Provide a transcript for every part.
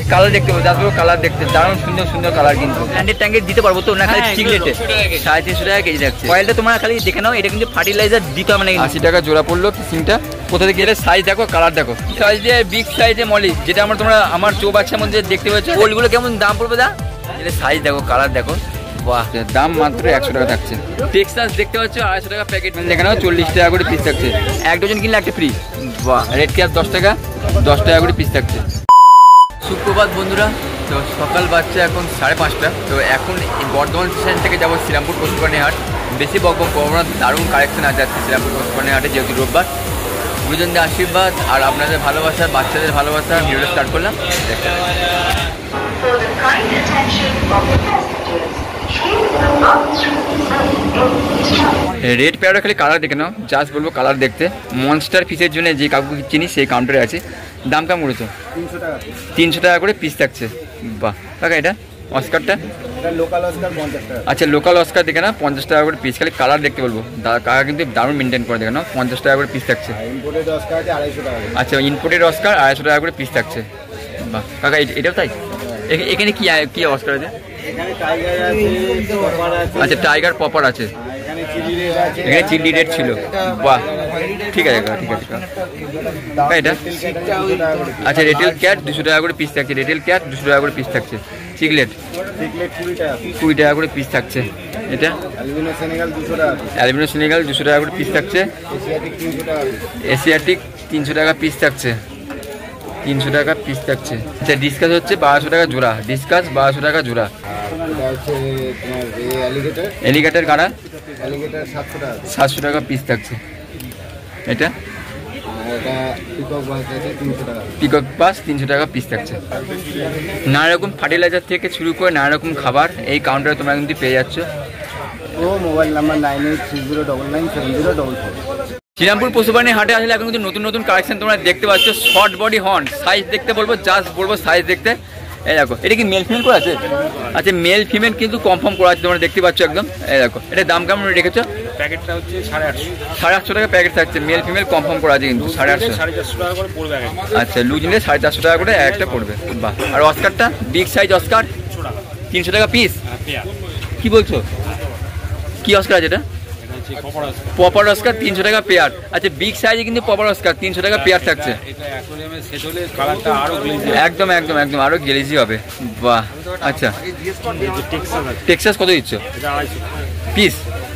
Colour দেখতে পাবো, just colour দেখতে দারুণ সুন্দর সুন্দর কালার, কিন্তু ব্র্যান্ডেড ট্যাঙ্কে দিতে পারবো তো না খালি চিকলেটে 350 টাকা কেজি থাকছে। কয়েলটা তোমরা খালি দেখে নাও, এটা কিন্তু ফার্টিলাইজার দিতে হবে না। 80 টাকা জোড়া পড়লো ফিশিংটা। কোথা থেকে গেলে সাইজ দেখো, কালার দেখো, সাইজ দিয়ে বিগ সাইজে মলি, যেটা তোমরা আমার চৌবাচ্চার মধ্যে দেখতে পাচ্ছ। ওলগুলো কেমন দাম পড়বে দা? এটা সাইজ দেখো, কালার দেখো, বাহ, দাম মাত্র 100 টাকা থাকছে। টেক্সাস দেখতে পাচ্ছ 250 টাকা প্যাকেট, দেখে নাও 40 টাকা করে পিস থাকছে। 1 ডজন কিনলে একটা ফ্রি। বাহ, রেড ক্যাপ 10 টাকা, 10 টাকা করে পিস থাকছে। সুপ্রভাত বন্ধুরা, তো সকাল বাচ্চা এখন 5:30। তো এখন বর্ধমান স্টেশন থেকে যাবো শ্রীরামপুর পশুপ্রাণী হাট। বেশি বকবক করবো না, দারুণ কালেকশন আছে আজকে শ্রীরামপুর পশুপ্রাণী হাটে, যেহেতু রোববার। গুরুজনদের আশীর্বাদ আর আপনাদের ভালোবাসা, বাচ্চাদের ভালোবাসা, ভিডিওটা স্টার্ট করলাম। রেড প্যারোটা খালি কালার দেখে নাও, জাস্ট বলবো কালার দেখতে। মনস্টার ফিশের জন্য যে কাকু চিনি সেই কাউন্টারে আছে। দাম কেমন করেছো? 300 টাকা করে পিস থাকছে। বাহ কাকা, এটা অস্কারটা? আচ্ছা, লোকাল অস্কার দেখে না 50 টাকা করে পিস, খালি কালার দেখতে বলবো। কাকা কিন্তু দারুণ মেনটেন করে দেখে না, 50 টাকা করে পিস থাকছে। আচ্ছা, ইম্পোর্টেড অস্কার 250 টাকা করে পিস থাকছে। বাহ কাকা, এটাও তাই? এখানে কি কি অস্কার আছে? আচ্ছা, টাইগার পপার আছে, এখানে চিলি রেড ছিল। বাহ, ঠিক আছে ঠিক আছে। এটা আচ্ছা, রেটেল ক্যাট 200 টাকা করে পিস থাকছে। রেটেল ক্যাট 200 টাকা করে পিস থাকছে। চিকলেট 20 টাকা করে পিস থাকছে। এটা অ্যালবিনো সেনেগাল 200 টাকা করে পিস থাকছে। এশিয়াটিক 300 টাকা পিস থাকছে। 300 টাকা পিস থাকছে। আচ্ছা, ডিসকাস হচ্ছে 1200 টাকা জোড়া। ডিসকাস 1200 টাকা জোড়া। এলিগেটর কারা 700 টাকা পিস থাকছে। এটা পিকক বাস 300 টাকা পিস থাকছে। নানা রকম ফার্টিলাইজার থেকে শুরু করে নানা রকম খাবার এই কাউন্টারে তোমরা কিন্তু পেয়ে যাচ্ছ। Mobile number 9830997044। শ্রীরামপুর পশুপ্রাণী হাটে আসলে এখন কিন্তু নতুন নতুন কালেকশন তোমরা দেখতে পাচ্ছ। শর্ট বডি হর্ন, সাইজ দেখতে বলবো, জাস্ট বলবো সাইজ দেখতে। এই দেখো, এটা কি মেল ফিমেল করা আছে? আচ্ছা, মেল ফিমেল কিন্তু কনফার্ম করা আছে, তোমরা দেখতে পাচ্ছ একদম। এই দেখো, এটা দাম কেমন রেখেছো? প্যাকেটটা হচ্ছে 850 টাকা প্যাকেট থাকছে। মেল ফিমেল কনফার্ম করা আছে কিন্তু 450 টাকা করে পড়বে। আচ্ছা, লুজ নিলে 450 টাকা করে একটা পড়বে। বাহ, আর অস্কারটা বিগ সাইজ অস্কার 300 টাকা পিস। কি বলছো, কি অস্কার আছে এটা? পপার অস্কার 300 টাকা পেয়ার। আচ্ছা, বিগ সাইজে কিন্তু পপার অস্কার 300 টাকা পেয়ার থাকছে। একদম একদম একদম আরো গ্লেজি হবে। বাহ, আচ্ছা, টেক্সাস কত দিচ্ছ পিস?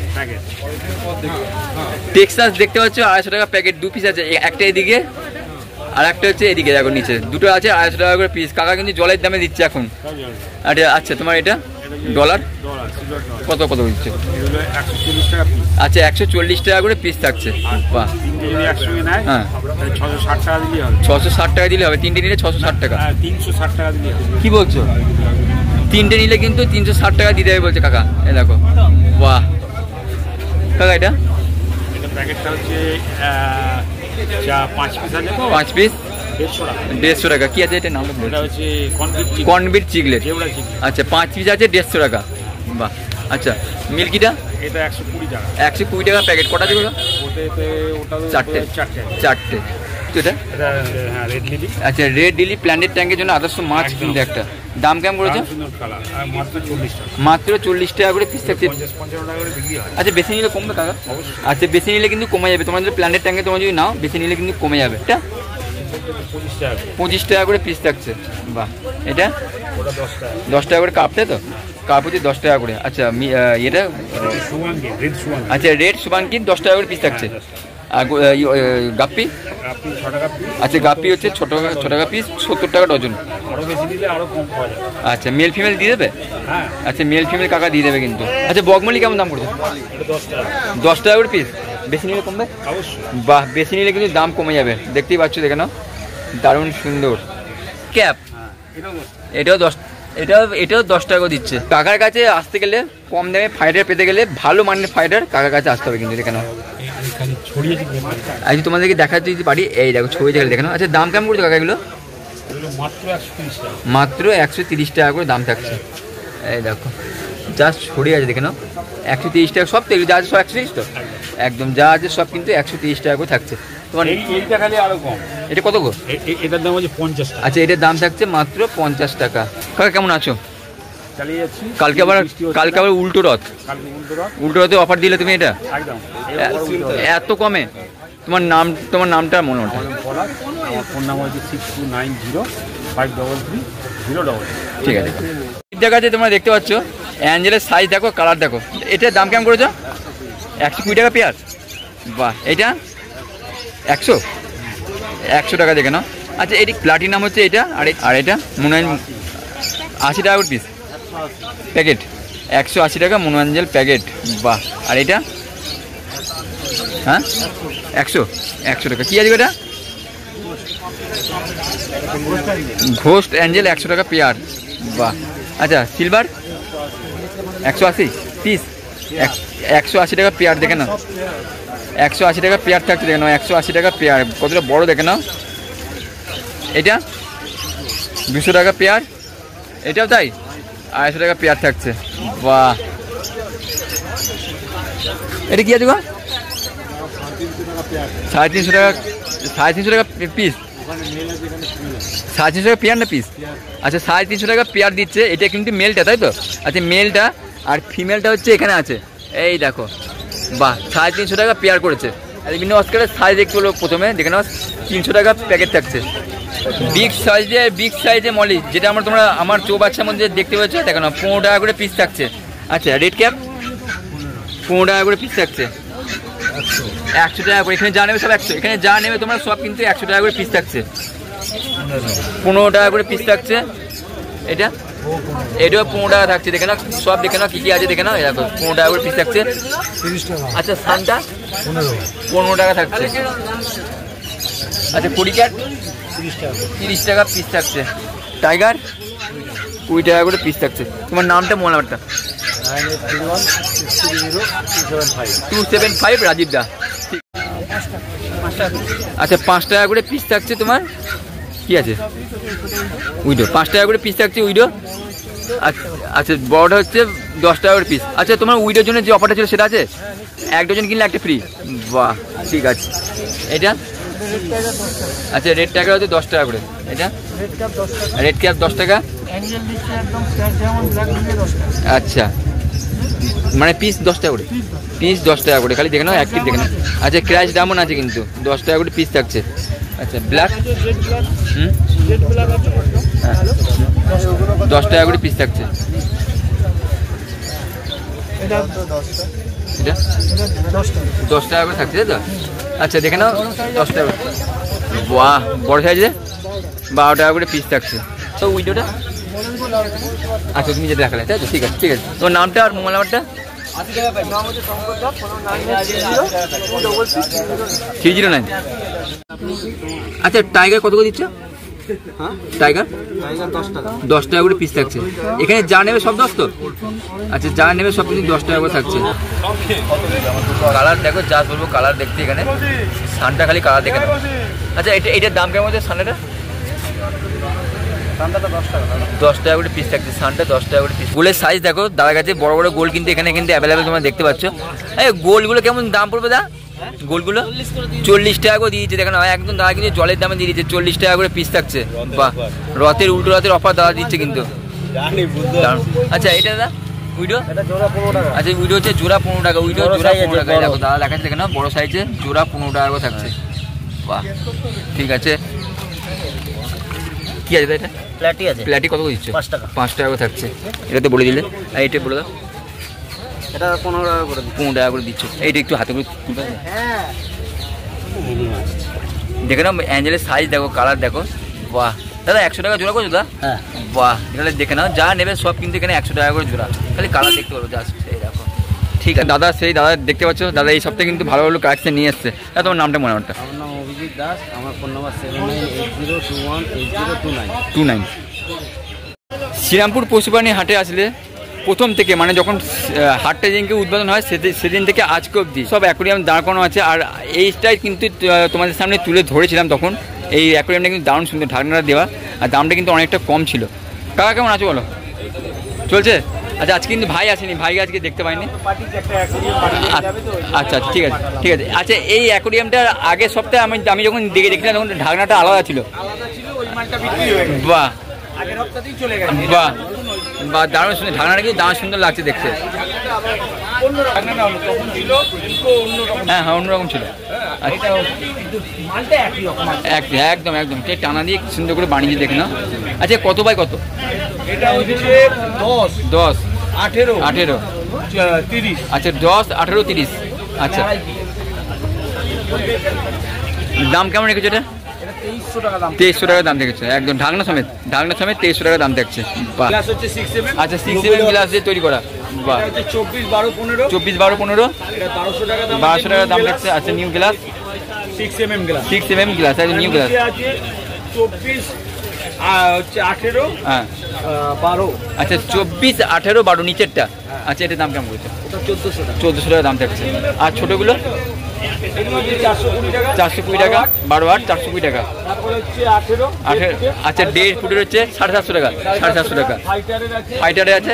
টেক্সাস দেখতে পাচ্ছ 250 টাকা প্যাকেট, 2 পিস আছে। একটা এদিকে আর একটা হচ্ছে এদিকে, দেখো নিচে দুটো আছে, 250 টাকা করে পিস। কাকা কিন্তু জলের দামে দিচ্ছে এখন। আচ্ছা, তোমার এটা ডলার কত কত দিচ্ছে? আচ্ছা, 140 টাকা করে পিস থাকছে। বাহ, হ্যাঁ, 660 টাকা দিলে হবে। 3টে নিলে 660 টাকা। 360 টাকা দিলে কি বলছো? 3টে নিলে কিন্তু 360 টাকা দিতে হবে বলছে কাকা। এই দেখো, বাহ কাকা, এটা প্যাকেটটা হচ্ছে 5 পিস আছে তো, 5 পিস 150 টাকা। কি আছে এটা নাম? এটা হচ্ছে কনবিট চিকলেট। আচ্ছা, 5 পিস আছে 150 টাকা। বাহ, আচ্ছা, মিল্কিটা এটা 120 টাকা। 120 টাকা প্যাকেট। কটা আছে ওটা? চারটে। এটা রেড লিলি। আচ্ছা, রেড লিলি প্ল্যান্টেড ট্যাঙ্কের জন্য আদর্শ মাছ কিন্তু একটা। দাম কেমন করেছে? মাত্র 40 টাকা করে পিস থাকছে। আচ্ছা, বেশি নিলে কমবে কাকা? আচ্ছা, বেশি নিলে কিন্তু কমে যাবে। তোমার যদি প্ল্যান্টেড ট্যাঙ্কে তোমরা যদি নাও, বেশি নিলে কিন্তু কমে যাবে। এটা 25 টাকা করে পিস থাকছে। বাহ, এটা 10 টাকা করে কাপ, তাই তো? কাপ হচ্ছে 10 টাকা করে। আচ্ছা, এটা আচ্ছা, রেড সুবাঙ্কি 10 টাকা করে পিস থাকছে। আর গাপ্পি? আচ্ছা, গাপ্পি হচ্ছে ছোট টাকা পিস, 70 টাকা ডজন। আচ্ছা, মেল ফিমেল দিয়ে দেবে? আচ্ছা, মেল ফিমেল কাকা দিয়ে দেবে কিন্তু। আচ্ছা, বকমলি কেমন দাম পড়ছে? 10 টাকা করে পিস। বেশি নিলে কমবে? বাহ, বেশি নিলে কিন্তু দাম কমে যাবে। দেখতেই পাচ্ছ, দেখে নাও, দারুণ সুন্দর ক্যাপ। এটাও 10 টাকা দিচ্ছে। কাকার কাছে আসতে গেলে, কম দামে ফাইটার পেতে গেলে, ভালো মানের ফাইটার কাকার কাছে আসতে হবে কিন্তু। দেখে নাও, আজকে তোমাদেরকে দেখাতে যদি পারি। এই দেখো, ছবি দেখে দেখে নাও। আচ্ছা, দাম কেমন করছে কাকা এগুলো? মাত্র 130 টাকা করে দাম থাকছে। এই দেখো, জাস্ট ছড়িয়ে আছে, দেখে নাও, 130 টাকা সব। তো যা আছে সব 130 তো, একদম যা আছে সব কিন্তু 130 টাকা করে থাকছে। তোমার এইটা খালি আরো কম। এটা কত গো? এটার দাম হচ্ছে 50 টাকা। আচ্ছা, এটার দাম থাকছে মাত্র 50 টাকা। কাকা কেমন আছো? চালিয়ে যাচ্ছি। কালকে আবার উল্টো রথ, উল্টো রথে অফার দিলে তুমি এটা একদম এত কমে? তোমার নামটা মনে হচ্ছে? আমার ফোন নাম্বার হচ্ছে 6290533300। ঠিক আছে। দেখা যাচ্ছে তোমরা দেখতে পাচ্ছ অ্যাঞ্জেলের সাইজ দেখো, কালার দেখো। এটার দাম কেমন করেছো? 120 টাকা পেয়ার। বাহ, এটা 100 টাকা দেখে নাও। আচ্ছা, এটি প্লাটিনাম হচ্ছে এটা, আর এটা মনে হয় 80 টাকা করে পিস প্যাকেট। 180 টাকা মনোরঞ্জেল প্যাকেট। বাহ, আর এটা হ্যাঁ 100 টাকা। কী আছে এটা? ঘোস্ট অ্যাঞ্জেল 100 টাকা পেয়ার। বাহ। আচ্ছা, সিলভার 180 পিস, 180 টাকা পেয়ার দেখে নাও। 180 টাকা পেয়ার থাকছে দেখে নাও, 180 টাকা পেয়ার। কতটা বড় দেখে নাও। এটা 200 টাকা পেয়ার, এটাও তাই 250 টাকা পেয়ার থাকছে। বাহ, এটা কি আছে গো? 350 টাকা, 350 টাকা পিস। 350 টাকা পেয়ার না পিস? আচ্ছা, 350 টাকা পেয়ার দিচ্ছে। এটা কিন্তু মেলটা, তাই তো? আচ্ছা, মেলটা আর ফিমেলটা হচ্ছে এখানে আছে, এই দেখো। বাহ, 350 টাকা পেয়ার করেছে। আর বিভিন্ন অস্কারের সাইজ একটু হলো, প্রথমে দেখে নাও 300 টাকা প্যাকেট থাকছে। বিগ সাইজে মলি, যেটা তোমরা আমার চৌবাচ্চার মধ্যে দেখতে পাচ্ছ, দেখো না 15 টাকা করে পিস থাকছে। আচ্ছা, রেড ক্যাপ 15 টাকা করে পিস থাকছে। 100 টাকা করে। এখানে যা নেবে সব 100, এখানে যা নেবে তোমরা সব কিন্তু 100 টাকা করে পিস থাকছে। 15 টাকা করে পিস থাকছে। এটাও 15 টাকা থাকছে। দেখে নাও সব, দেখে নাও কী কী আছে দেখে নাও। এরকম 15 টাকা করে পিস থাকছে। আচ্ছা, সানটা 15 টাকা থাকছে। আচ্ছা, কোডি ক্যাট 30 টাকা পিস থাকছে। টাইগার 20 টাকা করে পিস থাকছে। তোমার নামটা মোবাইলটা? 275 রাজীব দা। আচ্ছা, 5 টাকা করে পিস থাকছে তোমার। কি আছে? উইডো 5 টাকা করে পিস থাকছে, উইডো। আচ্ছা, বড়টা হচ্ছে 10 টাকা করে পিস। আচ্ছা, তোমার উইডোর জন্য যে অফারটা ছিল সেটা আছে? 1 ডজন কিনলে একটা ফ্রি। বাহ, ঠিক আছে। এটা আচ্ছা, রেড টাকা হচ্ছে 10 টাকা করে। এটা রেড ক্যাপ 10 টাকা। আচ্ছা, মানে পিস 10 টাকা করে, পিস 10 টাকা করে। খালি দেখে নাও, এক পিস দেখে নাও। আচ্ছা, ক্র্যাশ ডায়মন্ড আছে কিন্তু 10 টাকা করে পিস থাকছে। আচ্ছা, ব্ল্যাক 10 টাকা করে পিস থাকছে। এটা 10 টাকা করে থাকছে, তাই তো? আচ্ছা, দেখে নাও 10 টাকা। বাহ, বড় সাইজে 12 টাকা করে পিস থাকছে। তো উইডোটা আচ্ছা, তুমি যেটা দেখালে, তাই তো? ঠিক আছে, ঠিক আছে। তোমার নামটা আর মোবাইল নাম্বারটা? 309। আচ্ছা, টাইগার কত করে দিচ্ছ? টাইগার 10 টাকা করে পিস থাকছে। এখানে যা নেবে সব 10 তো? আচ্ছা, যা নেবে সব কিন্তু 10 টাকা করে থাকছে। কালার দেখো, যা বলবো কালার দেখতে। এখানে সানটা খালি কালার দেখে নাও। আচ্ছা, এটার দাম কেমন আছে সানটা? 10 টাকা করে পিস থাকছে। সানটা 10 টাকা করে পিস। গোলের সাইজ দেখো দাদার কাছে, বড় বড় গোল কিন্তু এখানে কিন্তু অ্যাভেলেবেল তোমরা দেখতে পাচ্ছ। এই গোলগুলো কেমন দাম পড়বে দা? গোলগুলো 40 টাকা করে দিয়েছে। দেখো না, একদম দাদা কিন্তু জলের দামে দিয়ে দিচ্ছে। 40 টাকা করে পিস থাকছে। বাহ, রথের উল্টো রথের অফার দাদা দিচ্ছে কিন্তু। আচ্ছা, এটা দাদা উইডো? আচ্ছা, উইডো হচ্ছে জোড়া 15 টাকা। উইডো জোড়া 15 টাকা। দেখো দাদা দেখাচ্ছে, দেখে না বড় সাইজে জোড়া 15 টাকা করে থাকছে। বাহ, ঠিক আছে। কি আছে এটা? প্ল্যাটি আছে। প্ল্যাটি কত করে দিচ্ছ? 5 টাকা করে থাকছে। এটা তো বলে দিলে। আর এটা বলে দাও। এটা 15 টাকা করে। 15 টাকা করে দিচ্ছ। এইটা একটু হাতে করে দেখে নাও। অ্যাঞ্জেলের সাইজ দেখো, কালার দেখো। বাহ দাদা, 100 টাকা জোড়া করছো দাদা? হ্যাঁ। বাহ, এটা দেখে নাও, যা নেবে সব কিন্তু এখানে 100 টাকা করে জোড়া। খালি কালার দেখতে পারবো জাস্ট, এই দেখো। ঠিক আছে দাদা, সেই দাদা দেখতে পাচ্ছ, দাদা এই সপ্তাহে কিন্তু ভালো ভালো কালেকশন নিয়ে এসছে। তোমার নামটা মনে নাম্বারটা? আমার নাম অভিজিৎ দাস। আমার ফোন নাম্বার 7980218029। শ্রীরামপুর পশুপ্রাণী হাটে আসলে প্রথম থেকে, মানে যখন হাটটা যেদিনকে উদ্বোধন হয় সেদিন থেকে আজকে অবধি সব অ্যাকোরিয়াম দাঁড় করানো আছে। আর এইটাই কিন্তু তোমাদের সামনে তুলে ধরেছিলাম তখন। এই অ্যাকোরিয়ামটা কিন্তু দারুণ সুন্দর, ঢাকনাটা দেওয়া। আর দামটা কিন্তু অনেকটা কম ছিল। কাকা কেমন আছো বলো? চলছে? আচ্ছা আজকে কিন্তু ভাই আসেনি, ভাই আজকে দেখতে পাইনি। আচ্ছা ঠিক আছে ঠিক আছে। আচ্ছা এই অ্যাকোরিয়ামটার আগের সপ্তাহে আমি যখন দেখলাম তখন ঢাকনাটা আলাদা ছিল। বাহ বাহ বাহ, দারুণ সুন্দর ঢাকনাটা, কিন্তু দারুণ সুন্দর লাগছে দেখতে। হ্যাঁ হ্যাঁ অন্যরকম ছিল, একদম একদম টানা দিয়ে সুন্দর করে বানিয়ে দেখে না। আচ্ছা কত বাই কত? এটা হচ্ছে 10, 18, 30। আচ্ছা 10, 18, 30। আচ্ছা দাম কেমন রেখেছো এটা? 2300 টাকা দাম দেখেছে, একদম ঢাকনা সমেত 2300 টাকা দাম দেখছে। আচ্ছা 6mm গ্লাস দিয়ে তৈরি করা। বাহ 24, 12, 15, 24, 12, 15, 1200 টাকা দাম। 1200 টাকা দাম দেখছে। আচ্ছা new glass 6mm glass, 6mm glass, আচ্ছা নিউ গ্লাস 24, 18, হ্যাঁ 12। আচ্ছা 24, 18, 12 নিচেরটা। আচ্ছা এটার দাম কেমন বলছে? 1400 টাকা দাম থাকছে। আর ছোটোগুলো 420 টাকা, 12 8, 420 টাকা। আচ্ছা 1.5 ফুটের হচ্ছে 750 টাকা, 750 টাকা। ফাইটারের আছে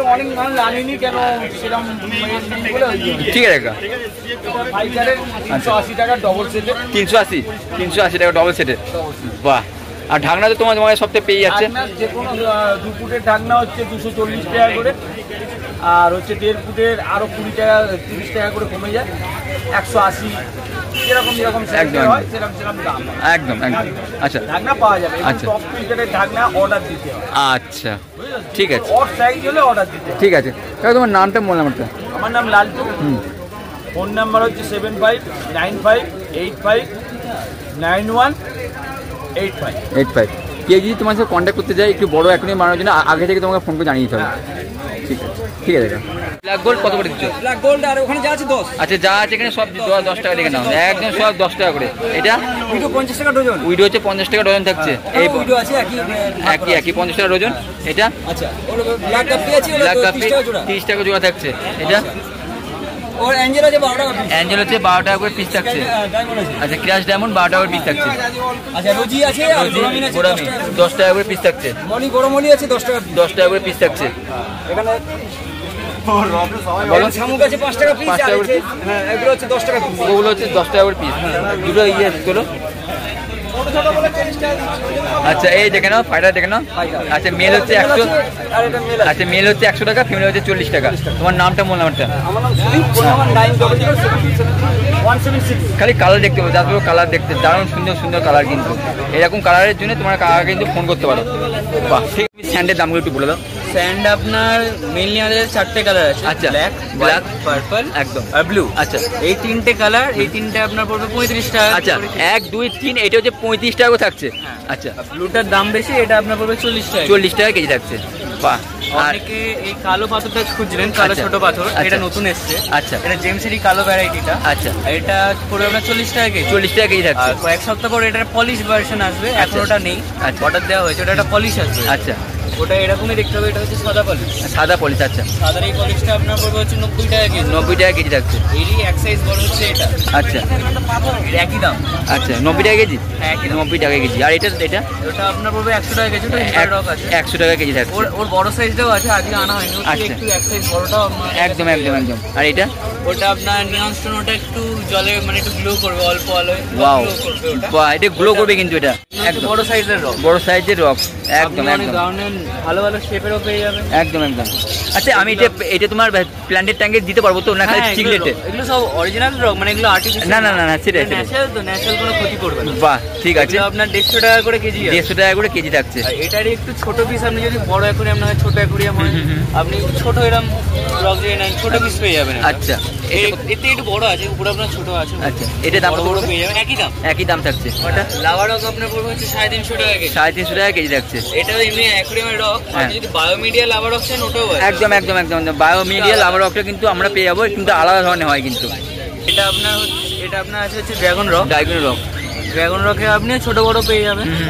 ঠিক আছে কাকা। 380 টাকা ডবল সেটে, 380 টাকা ডবল সেটের। বাহ, আর ঢাকনা তো তোমার সপ্তাহে পেয়ে যাচ্ছে। যে কোনো 2 ফুটের ঢাকনা হচ্ছে 240 টাকা করে, আর হচ্ছে 1.5 ফুটের আরো 20 টাকা 30 টাকা করে কমে যায়, 180 যেরকম একদম হয় সেরকম দাম। একদম একদম। আচ্ছা ঢাকনা পাওয়া যাবে, আচ্ছা টপ ফিল্টারের ঢাকনা অর্ডার দিতে হয়। আচ্ছা ঠিক আছে অড সাইজ হলে অর্ডার দিতে হয়। ঠিক আছে কাকা, তোমার নামটা বললাম একটা। আমার নাম লালটু, ফোন নাম্বার হচ্ছে 7595859185। কেউ যদি তোমার সাথে কন্ট্যাক্ট করতে চাই একটু বড় অ্যাকোরিয়াম বানানোর জন্য, আগে থেকে তোমাকে ফোন করে জানিয়ে দিতে হবে। ঠিক আছে ঠিক আছে কাকা। ব্ল্যাক গোল্ড কত করে দিচ্ছ? ব্ল্যাক গোল্ড আর ওখানে যা আছে 10। আচ্ছা যা আছে এখানে সব 10 টাকা দেখে নাও, একদম সব 10 টাকা করে। এটা উইডো 50 টাকা ডজন, উইডো হচ্ছে 50 টাকা ডজন থাকছে। এই উইডো আছে একই 50 টাকা ডজন। এটা আচ্ছা ওর ব্ল্যাক কাপি আছে, ব্ল্যাক কাপ 30 টাকা জোড়া, 30 টাকা জোড়া থাকছে। এটা ওর অ্যাঞ্জেল আছে 12 টাকা পিস, অ্যাঞ্জেল হচ্ছে 12 টাকা করে পিস থাকছে। ডায়মন্ড আছে। আচ্ছা ক্রাশ ডায়মন্ড 12 টাকা করে পিস থাকছে। আচ্ছা রোজি আছে আর গোরামিন আছে 10 টাকা করে পিস থাকছে। মনি গরমলি আছে 10 টাকা পিস, 10 টাকা করে পিস থাকছে। এখানে বলো শামুক আছে 5 টাকা পিস, 5 টাকা করে পিস। হ্যাঁ এগুলো হচ্ছে 10 টাকা পিস, ওগুলো হচ্ছে 10 টাকা করে পিস। দুটো ইয়ে তোলো। আচ্ছা এই দেখে নাও ফাইটার দেখে নাও। আচ্ছা মেল হচ্ছে 100, আর এটা মেল আছে। আচ্ছা মেল হচ্ছে 100 টাকা, ফিমেল হচ্ছে 40 টাকা। তোমার নামটা বল নাম্বারটা। আমার নাম সুদীপ, ফোন নাম্বার 9007777176। খালি কালার দেখতে পাবো, যার কালার দেখতে দারুণ সুন্দর সুন্দর কালার, কিন্তু এরকম কালারের জন্য তোমার কালার কিন্তু ফোন করতে পারো। বাহ ঠিক। স্যান্ডের দামগুলো একটু বলে দাও। স্যান্ড আপনার মেইনলি আমাদের 4টে কালার আছে। আচ্ছা ব্ল্যাক, পার্পল একদম আর ব্লু। আচ্ছা এই 3টে কালার, এই 3টে আপনার পড়বে 35 টাকা। আচ্ছা 1 2 3 এটা হচ্ছে 35 টাকা করে থাকছে। আচ্ছা ব্লুটার দাম বেশি, এটা আপনার পড়বে 40 টাকা। 40 টাকা কেজি থাকছে। বাহ। আর অনেকে এই কালো পাথরটা খুঁজছিলেন, কালো আচ্ছা, ছোট পাথর, আচ্ছা। এটা নতুন এসছে। আচ্ছা এটা জেমসেরই কালো ভ্যারাইটিটা। আচ্ছা এটা পড়বে আপনার 40 টাকা কেজি। 40 টাকা কেজি থাকছে। আর কয়েক সপ্তাহ পর এটার পলিশ ভার্সন আসবে, এখন ওটা নেই, আচ্ছা। অর্ডার দেওয়া হয়েছে, ওটা একটা পলিশ আসবে। আচ্ছা ওটা এরকমই দেখতে হবে, এটা হচ্ছে সাদা পলিশ। সাদা পলিশ। আচ্ছা সাদার এই পলিশটা আপনার পড়বে হচ্ছে 90 টাকা কেজি। 90 টাকা কেজি থাকছে। এরই এক সাইজ বড় হচ্ছে এটা। আচ্ছা এর একই দাম। আচ্ছা 90 টাকা কেজি। হ্যাঁ, একই দাম। 90 টাকা কেজি। আর এটা ওটা আপনার পড়বে 100 টাকা কেজি। ওটা ইন্টার রক আছে, 100 টাকা কেজি থাকছে। ওর বড় সাইজটাও আছে, আজকে আনা হয়নি। ওটা আচ্ছা। একটু এক সাইজ বড়টাও আপনার একদম একদম একদম। আর এটা ওটা আপনার নিয়ন স্টোন, ওটা একটু জলে মানে একটু গ্লো করবে, অল্প আলোয় ওয়াও, গ্লো করবে ওটা। বাহ এটা গ্লো করবে কিন্তু এটা একদম বড় সাইজের রক, বড় সাইজের রক। একদম আপনি অনেক একদম ধরনের ভালো ভালো শেপেরও পেয়ে যাবেন। একদম একদম। আচ্ছা আমি এটা তোমার প্ল্যান্টের ট্যাঙ্কে দিতে পারবো তো না খালি হ্যাঁ, চিকলেটে? এগুলো সব অরিজিনাল রক, মানে এগুলো আর্টিফিশিয়াল না না না না সেটাই সেটাই। ন্যাচারাল, তো ন্যাচারাল কোনো ক্ষতি করবে না। বাহ ঠিক আছে। এগুলো আপনার 150 টাকা করে কেজি আছে। 150 টাকা করে কেজি থাকছে। আর এটারই একটু ছোট পিস, আপনি যদি বড় অ্যাকোরিয়াম না হয় ছোট অ্যাকোরিয়াম হয়, আপনি ছোট এরকম রক দিয়ে নেন, ছোট পিস পেয়ে যাবেন। আচ্ছা এতে একটু বড় আছে, উপরে আপনার ছোট আছে। আচ্ছা এটা দাম বড় কত বড় পড়বে? পেয়ে যাবেন, একই দাম। একই দাম থাকছে। ওটা লাভা রক আপনার পড়বে হচ্ছে 350 টাকা কেজি। 350 টাকা কেজি থাকছে। এটাও এমনি অ্যাকোরিয়ামের রক। হ্যাঁ। আপনি যদি বায়োমিডিয়া লাভা রক চান ওটাও আছে। একদম একদম একদম। বায়োমিডিয়া লাভা রকটা কিন্তু আমরা পেয়ে যাবো, কিন্তু আলাদা ধরনের হয় কিন্তু। এটা আপনার আছে হচ্ছে dragon rock. Dragon rock. Dragon রকে আপনি ছোট বড় পেয়ে যাবেন।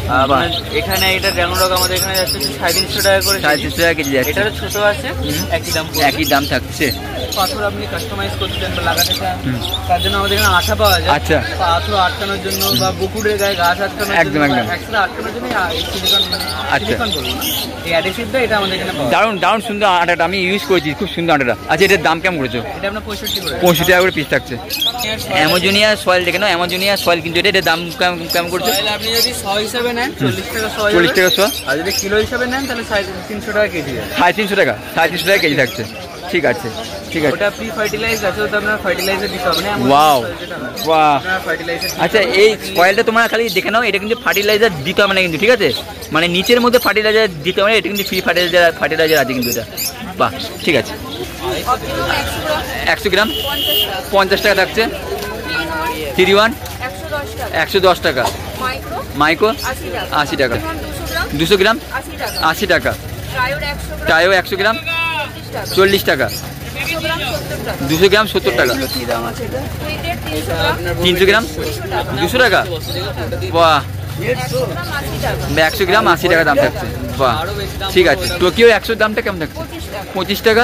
এখানে এটা ড্রাগন রক আমাদের এখানে যাচ্ছে 350 টাকা করে, 350 টাকা কেজি যাচ্ছে। এটারও ছোট আছে, একই দাম থাকছে। পাথর আপনি কাস্টমাইজ করতে চান বা লাগাতে চান, তার জন্য আমাদের এখানে আঠা পাওয়া যায়। আচ্ছা, পাথর আটকানোর জন্য বা বুকুরের গায়ে গাছ আটকানোর জন্য, একদম একসাথে আটকানোর জন্য সিলিকন বলবো না, এই অ্যাডিসিভটা এটা আমাদের এখানে পাওয়া যায়। দারুণ সুন্দর আটাটা, আমি ইউজ করেছি, খুব সুন্দর আটাটা। আচ্ছা, এটার দাম কেমন করেছো? এটা আপনার 65 টাকা করে পিস থাকছে। অ্যামাজোনিয়া সয়েল দেখে নাও, অ্যামাজোনিয়া সয়েল, কিন্তু এটার দাম কেমন করছে? আপনি যদি 100 হিসাবে নেন 40 টাকা 40 টাকা 100, আর যদি কিলো হিসাবে নেন তাহলে 350 টাকা কেজি। 350 টাকা, 350 টাকা কেজি থাকছে। ঠিক আছে। ওটা প্রি ফার্টিলাইজ আছে, তো আপনার ফার্টিলাইজার দিতে হবে না। ওয়াও, বাহ। ফার্টিলাইজার। আচ্ছা, এই সয়েলটা তোমরা খালি দেখে নাও, এটা কিন্তু ফার্টিলাইজার দিতে হবে না কিন্তু, ঠিক আছে? মানে নিচের মধ্যে ফার্টিলাইজার দিতে হবে না, এটা কিন্তু ফ্রি ফার্টিলাইজার আছে কিন্তু এটা। বাহ, ঠিক আছে। 100 গ্রাম 50 টাকা থাকছে। 3-in-1 110 টাকা। মাইক্রো 80 টাকা। 200 গ্রাম 80 টাকা। টায়ো 100 গ্রাম 40 টাকা। 200 গ্রাম 70 টাকা। 300 গ্রাম 200 টাকা। বাহ, 100 গ্রাম 80 টাকা দাম থাকছে। বাহ, ঠিক আছে। টোকিও 100 দামটা কেমন থাকছে? 25 টাকা।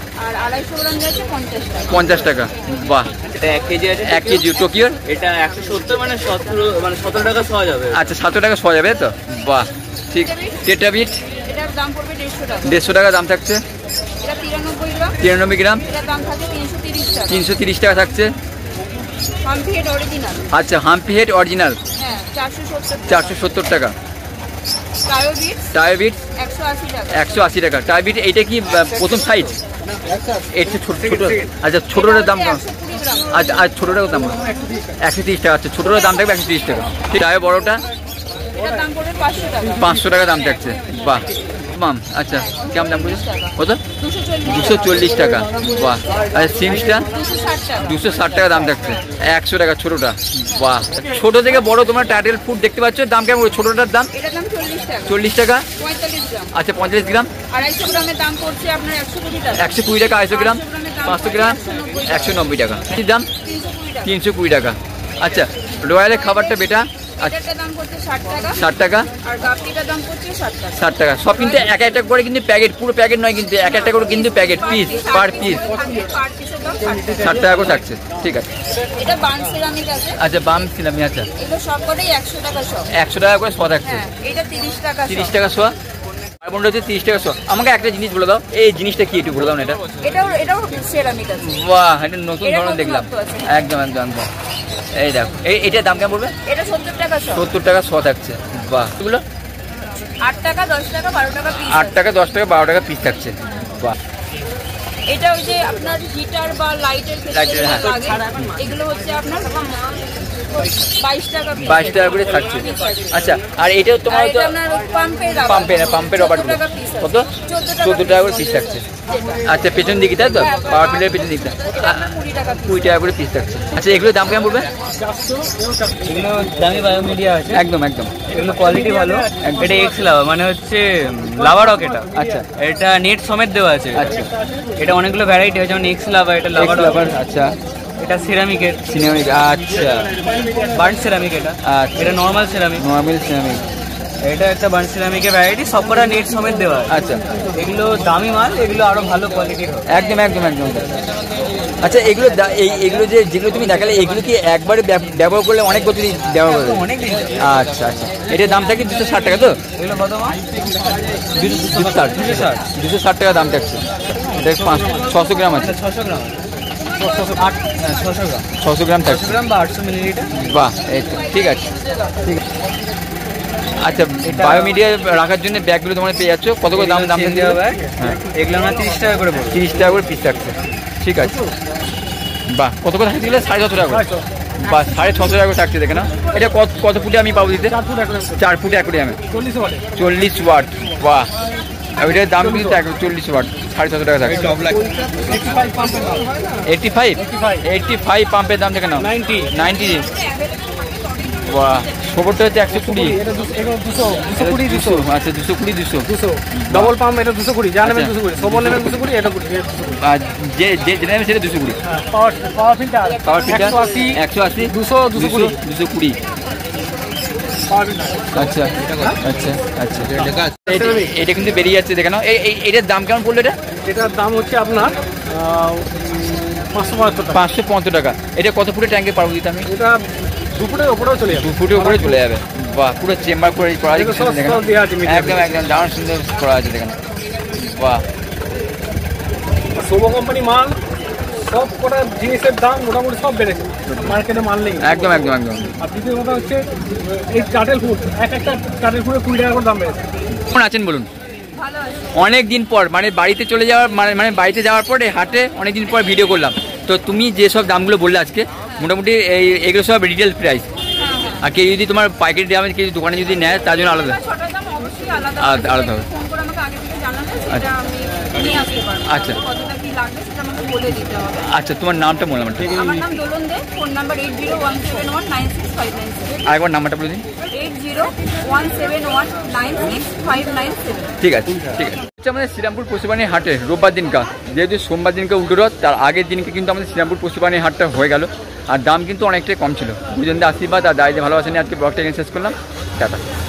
50 টাকা। বাহ, এটা 1 কেজি আছে। 1 কেজি টোকিওর এটা 170, মানে 17 টাকা পাওয়া যাবে। আচ্ছা, 17 টাকা পাওয়া যাবে তো? বাহ, ঠিক। টেট্রাবিট এটার দাম পড়বে 150 টাকা। 150 টাকা দাম থাকছে। এটা 93 গ্রাম। 93 গ্রাম। এটার দাম থাকে 330 টাকা। 330 টাকা থাকছে। Humpy head original. আচ্ছা, হাম্পি হেড অরিজিনাল। হ্যাঁ, 470 470 টাকা। টায়োবিট টায়োবিট 180 টাকা। 180 টাকা। টায়োবিট এইটা কি প্রথম সাইজ? এটা ছোট। আচ্ছা, ছোটটার দাম কেমন? 120 গ্রাম। আচ্ছা, আর ছোটটার দাম 130 টাকা। আচ্ছা, ছোটটার দাম থাকবে 130 টাকা। টায়ো বড়টা এটার দাম পড়বে 500 টাকা। 500 টাকা দাম থাকছে। বাহ, মাম। আচ্ছা, কেমন দাম বলছো? কত? 240 টাকা। বাহ। আর সিমসটা 260 টাকা। 260 টাকা দাম থাকছে। 100 টাকা ছোটটা। বাহ, ছোট থেকে বড় তোমার টাইটেল ফুড দেখতে পাচ্ছ। দাম কেমন? ছোটটার দাম এটার দাম 40 টাকা। 40 টাকা। 45 গ্রাম। আচ্ছা, 45 গ্রাম 250 গ্রামের দাম পড়ছে আপনার 120 টাকা। 120 টাকা। 250 গ্রাম 500 গ্রাম 190 টাকা। কি দাম? 320 টাকা। আচ্ছা, রয়্যালের খাবারটা বেটা এটার দাম পড়ছে 60 টাকা। 60 টাকা। আর গাপটিটার দাম পড়ছে 60 টাকা। 60 টাকা। সব কিন্তু এক একটা করে কিন্তু প্যাকেট, পুরো প্যাকেট নয় কিন্তু, এক একটা করে কিন্তু packet, piece per piece per পিসের দাম 60 টাকা। 60 টাকা করে থাকছে। ঠিক আছে। এটা বার্ন সিরামিক আছে। আচ্ছা, বাম ছিলাম। আচ্ছা, এগুলো সবকটাই 100 টাকা সব। 100 টাকা করে শো থাকছে। হ্যাঁ, এটা 30 টাকা। 30 টাকা শো। আর বন্ধু হচ্ছে 30 টাকা শো। আমাকে একটা জিনিস বলে দাও, এই জিনিসটা কি একটু বলে দাও না। এটা এটাও সিরামিক আছে। বাহ, এটা নতুন এটা ধরনের নতুন দেখলাম। মতো আছে। একদম। এই দেখো, এটার দাম কেমন পড়বে? এটা 70 টাকা সব। 70 টাকা শো থাকছে। বাহ, এগুলো 8 টাকা 10 টাকা 12 টাকা পিস। 8 টাকা 10 টাকা 12 টাকা পিস থাকছে। বাহ। এটা ওই যে আপনার হিটার বা লাইটের ক্ষেত্রে হ্যাঁ। লাগে, এগুলো হচ্ছে আপনার 22 টাকা পিস। 22 টাকা করে থাকছে। আচ্ছা, আর এটা তোমার আর তো এটা আপনার পাম্পের রবার 14 টাকা পিস। কত? 14 টাকা করে পিস থাকছে। আচ্ছা, পেছন দিকে তাই তো? পাওয়ার প্লেটের পেছন দিকটা 20 টাকা পিস। 20 টাকা করে পিস থাকছে। আচ্ছা, এগুলোর দাম কেমন পড়বে? এগুলো দামি বায়োমিডিয়া আছে। একদম। এগুলো কোয়ালিটি ভালো। এটা এক্স লাভা, মানে হচ্ছে লাভা রক। এটা আচ্ছা, এটা নেট সমেত দেওয়া আছে। আচ্ছা। এটা অনেকগুলো ভ্যারাইটি আছে, যেমন এক্স লাভা, এটা লাভা রক। আচ্ছা, এটা সিরামিকের। সিনেমিক। আচ্ছা, বার্ন সিরামিক। এটা এটা নরমাল সিরামিক। Normal ceramic. এটা একটা বার্ন সিরামিকের ভ্যারাইটি, সবকটা নেট সমেত দেওয়া আছে। আচ্ছা, এগুলো দামি মাল, এগুলো আরো ভালো কোয়ালিটির হবে। একদম। আচ্ছা, এগুলো যেগুলো তুমি দেখালে, এগুলো কি একবারে ব্যবহার করলে অনেক বছর ব্যবহার করবে? অনেক দিন। আচ্ছা। এটার দাম থাকে 260 টাকা তো? এগুলো কত মাল? 260 টাকা দাম থাকছে। এটা 600 গ্রাম আছে। 600 গ্রাম। 600 গ্রাম। 600 গ্রাম থাকছে। 600 গ্রাম বা 800 মিলিলিটার। বাহ, এই তো ঠিক আছে। আচ্ছা, বায়োমিডিয়া রাখার জন্য ব্যাগগুলো তোমরা পেয়ে যাচ্ছ। কত করে দাম চেঞ্জ হবে? হ্যাঁ, এগুলো আমরা 30 টাকা করে পড়বে। 30 টাকা করে পিস থাকছে। ঠিক আছে। বাহ, কত করে থাকছে? 650 টাকা করে। বাহ, 650 টাকা করে থাকছে। দেখে না, এটা কত ফুটে আমি পাবো দিতে? 4 ফুট অ্যাকোয়ারিয়ামে 40 ওয়াট। বাহ, ওইটার দাম কিন্তু 40 ওয়াট, 650 টাকা থাকে। 85 পাম্পের দাম দেখে নাও। 90। বাহ, খবরটা হচ্ছে 120। আচ্ছা, 220। ডবল পাম্প এটা 220, যা নেবেন 220, সবল নেবেন 220, এটা 220। আর যেটা নেবেন সেটা 220। Power filter 180 220। আচ্ছা আচ্ছা আচ্ছা, এটা কিন্তু বেরিয়ে যাচ্ছে দেখে নাও। এটার দাম কেমন পড়লো? এটার দাম হচ্ছে আপনার 575 টাকা। এটা কত ফুটের ট্যাঙ্কে পারবো দিতে আমি? এটা 2 ফুটের উপরেও চলে যাবে। 2 ফুটের উপরে চলে যাবে। বাহ, পুরো চেম্বার করে করা আছে, একদম একদম দারুণ সুন্দর করা আছে দেখেন। বাহ, শোভা কোম্পানি মাল, সব কটা জিনিসের দাম মোটামুটি সব বেড়েছে মার্কেটে মাল নেই। একদম একদম একদম। আর দ্বিতীয় কথা হচ্ছে এই কাটেল ফুড, একটা কাটেল ফুডের 20 টাকা করে দাম বেড়েছে। কেমন আছেন বলুন? ভালো আছে। অনেক দিন পর মানে বাড়িতে চলে যাওয়ার মানে বাড়িতে যাওয়ার পরে হাটে অনেক দিন পর ভিডিও করলাম। তো তুমি যেসব দামগুলো বললে আজকে মোটামুটি এগুলো সব রিটেল প্রাইস। আর কেউ যদি তোমার পাইকারি দামে কেউ দোকানে যদি নেয় তার জন্য আলাদা ছটার দাম অবশ্যই আলাদা আলাদা হবে। ফোন করে আমাকে আগে থেকে জানালে সেটা আমি নিয়ে আসতে পারবো। আচ্ছা, কতটা কি লাগবে সেটা আমাকে বলে দিতে হবে। আচ্ছা, তোমার নামটা বললাম ঠিক আছে? আমার নাম দোলন দে, ফোন নাম্বার 8017196597। আরেকবার নাম্বারটা বলে দিন। 8017196597। ঠিক আছে ঠিক আছে। আমাদের শ্রীরামপুর পশুপ্রাণী হাটে রোববার দিনকা, যেহেতু সোমবার দিনকে উল্টো রথ, তার আগের দিনকে কিন্তু আমাদের শ্রীরামপুর পশুপ্রাণী হাটটা হয়ে গেল। আর দাম কিন্তু অনেকটাই কম ছিল। দুজনদের আশীর্বাদ আর দায়িত্বে ভালোবাসা নিয়ে আজকে ব্লগটা এখানে শেষ করলাম। টাটা।